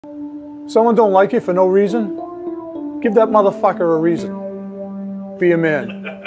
Someone don't like you for no reason? Give that motherfucker a reason. Be a man.